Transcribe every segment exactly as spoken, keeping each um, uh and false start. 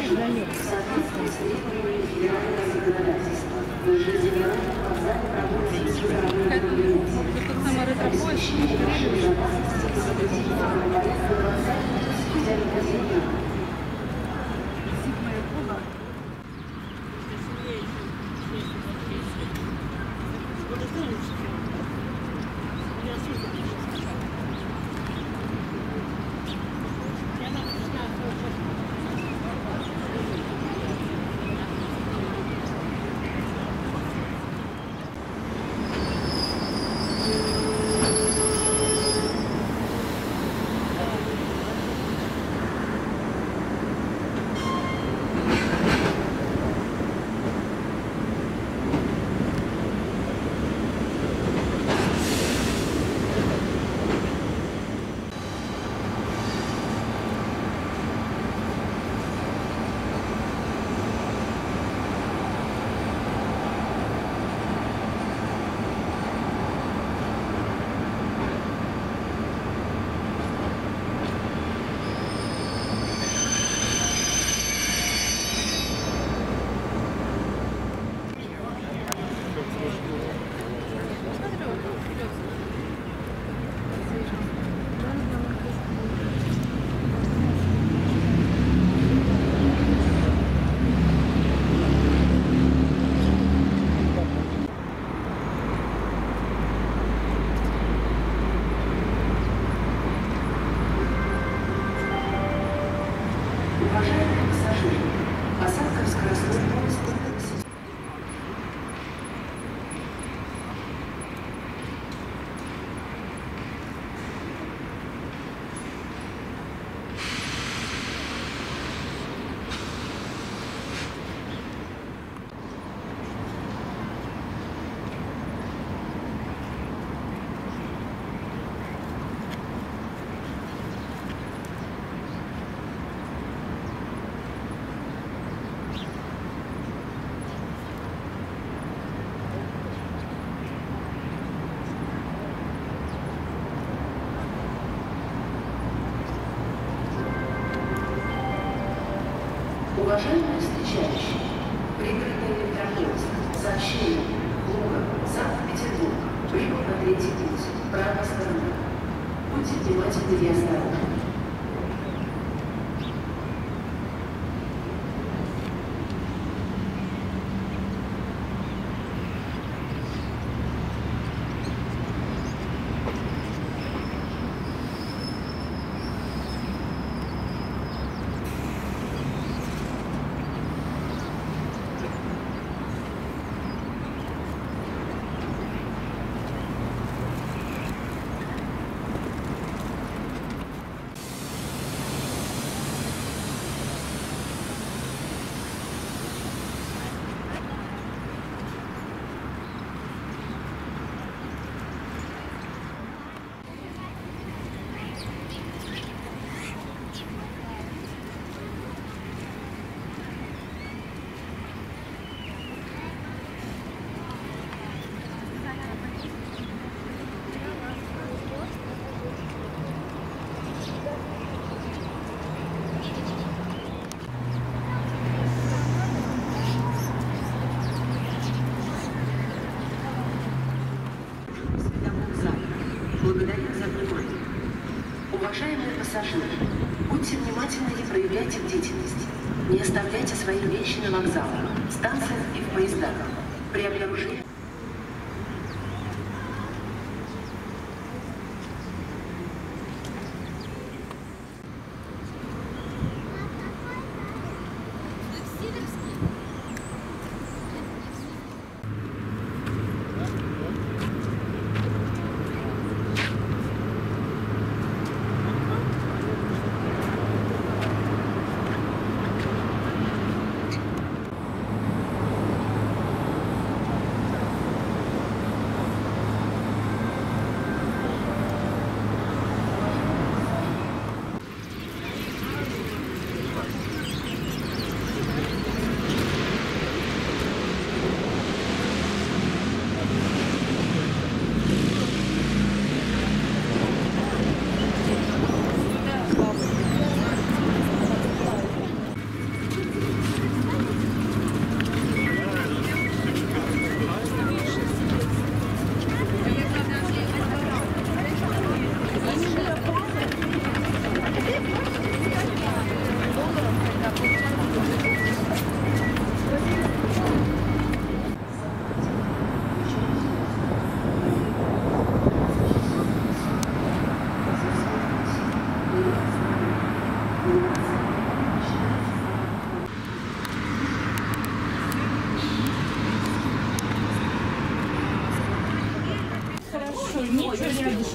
Уважаемые встречающие, прибыльный электропоезд, сообщение, Луга, Санкт-Петербург, прибыл на третий путь, правая сторона. Будьте внимательны и осторожны. Благодарю за внимание. Уважаемые пассажиры, будьте внимательны и проявляйте бдительность. Не оставляйте свои вещи на вокзалах, станциях и в поездах. При обнаружении...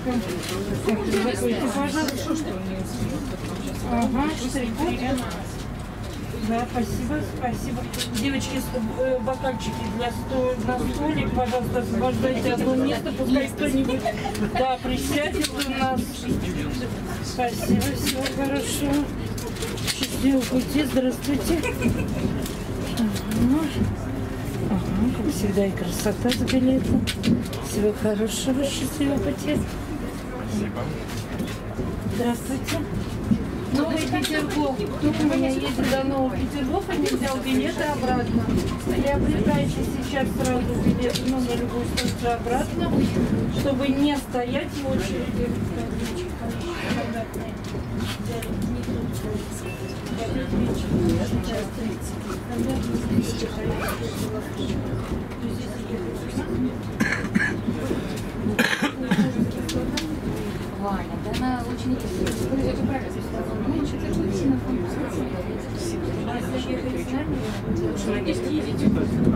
Закройте, пожалуйста. Ага, штрих-код. Да, спасибо, спасибо. Девочки, э, бокальчики для сто... на столик, пожалуйста, освобождайте одно место, пускай кто-нибудь, да, присядет у нас. Спасибо, всего хорошего. Счастливого пути, здравствуйте. Ага. Ага, как всегда, и красота с билетом. Всего хорошего, счастливого пути. Здравствуйте. Новый Петергоф. Кто у меня едет до Нового Петергофа, не взял билеты обратно. Приобретайте сейчас сразу билет ну, на любую станцию обратно, чтобы не стоять в очереди. Ваня, да она очень интересна. Это правильно. Ну, что-то будет на фоне. А если ехать с нами, лучше на десять ездить.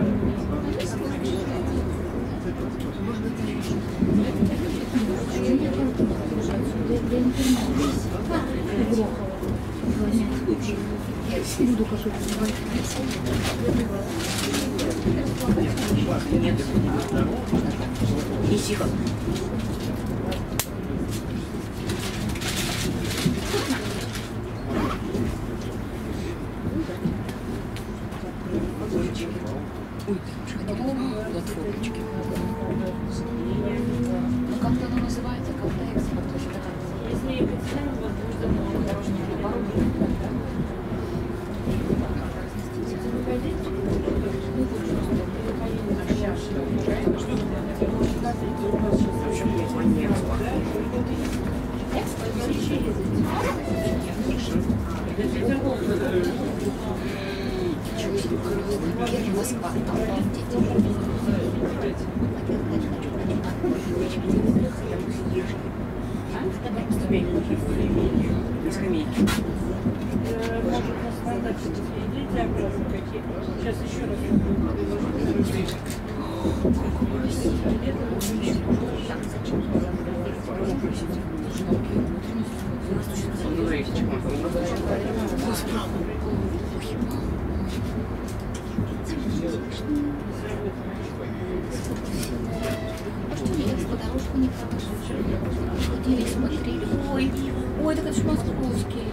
Я не понимаю. Я буду какой-то нет. Ищи. Ой, приходили платформочки. Ну как-то оно называется, как-то экспорт. Если ехать с нами, вот будет домой. Дорожный наоборот. Москва, Может, на стандарте идите обратно какие? Сейчас еще раз. а что я по дорожку не провожу? Ходили, смотрели. Ой, ой, так это ж московский.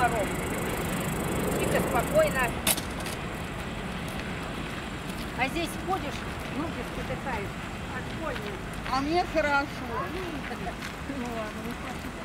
комаров. Тихо, спокойно. А здесь ходишь, ноги спотыкаешь. От больно. А мне хорошо. Ну ладно, не хочу.